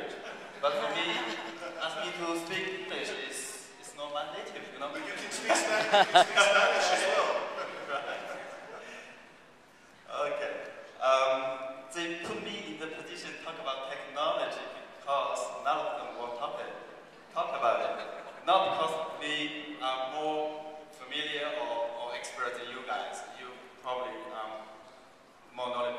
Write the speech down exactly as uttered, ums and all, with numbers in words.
language. But for me, ask me to speak English is, is not my native, you know? But you can speak Spanish, you can speak Spanish as well. Right. Okay. Um, they put me in the position to talk about technology because none of them want to talk, it, talk about it. Not because we are more familiar or, or expert than you guys. You probably um, more knowledgeable